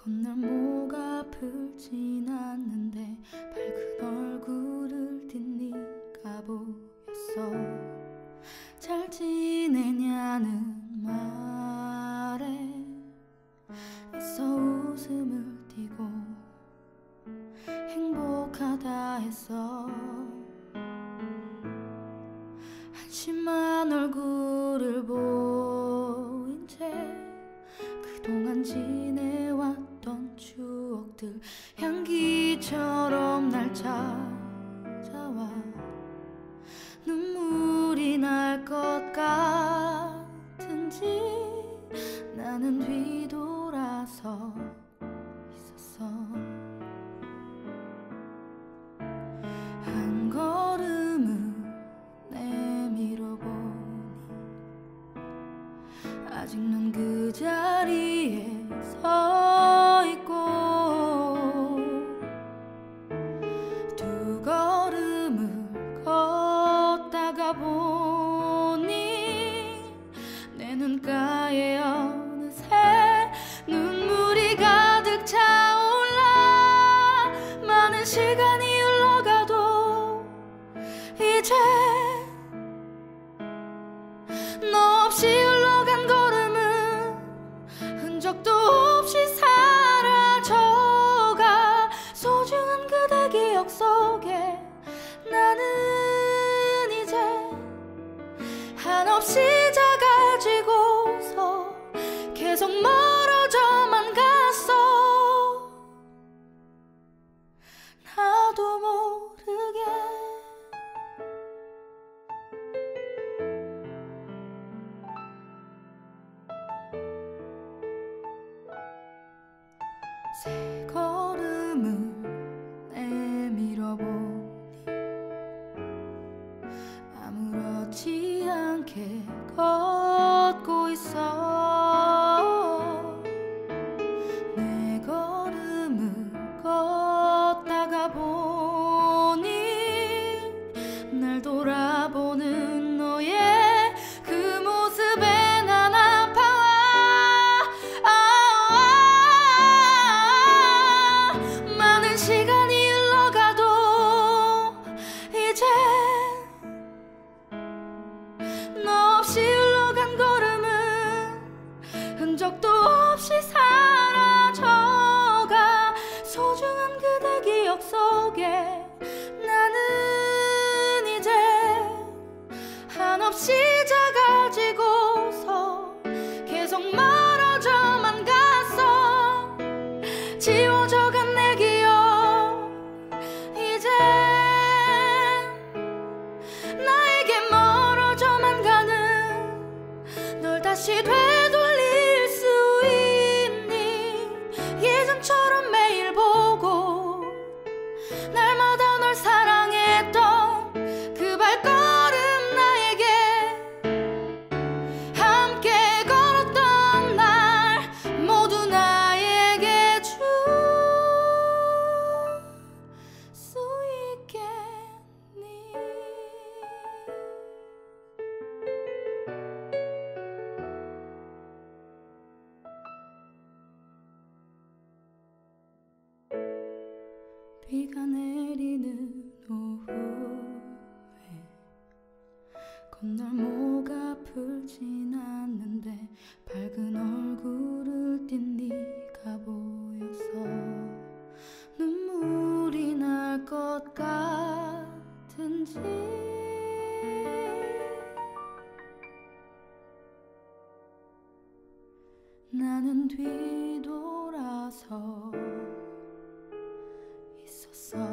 건날 목 아플진 않는데 밝은 얼굴을 띤 네가 보였어. 잘 지내냐는 말에 있어 웃음을 띠고 행복하다 했어. 한심한 얼굴을 보인 채 그동안 지내왔던 추억들 향기처럼 날 찾아와 눈물이 날 것 같은지 나는 뒤돌아서 있었어. 한 걸음을 내밀어 보니 아직 넌 그 자리에 서 있고 두 걸음을 걷다가 보니 내 눈가에 어느새 눈물이 가득 차올라. 많은 시간이 흘러가도 이제 너 없이 흘러간 걸음은 흔적도 없이 사라져가. 소중한 그대 기억 속에 나는 이제 한없이 작아지고서 계속 멀어져만 갔어. 나도 모르게. 세 걸음을 내밀어 보니 아무렇지 않게 걷고 있어. 네 걸음을 걷다가 보니 날 돌아보는 너의 그 모습에 난 아파와. 많은 시간이 흘러가도 이제 너 없이 흘러간 걸음은 흔적도 없이 사라져가. 소중한 그대 기억 속에 나는 이제 한없이 작아지고서 계속 멀어져만 갔어. 지워져간 내 기억 이제 나에게 멀어져만 가는 널 다시 되돌릴 수 있니? 예전처럼 매일 보고 날마다 널 사랑했던 그 발걸음 나에게 함께 걸었던 날 모두 나에게 줄 수 있겠니? 비가 내리는 오후에 건날 목 아플진 않는데 밝은 얼굴을 띤 네가 보였어. 눈물이 날 것 같은지 나는 뒤돌아서 있었어.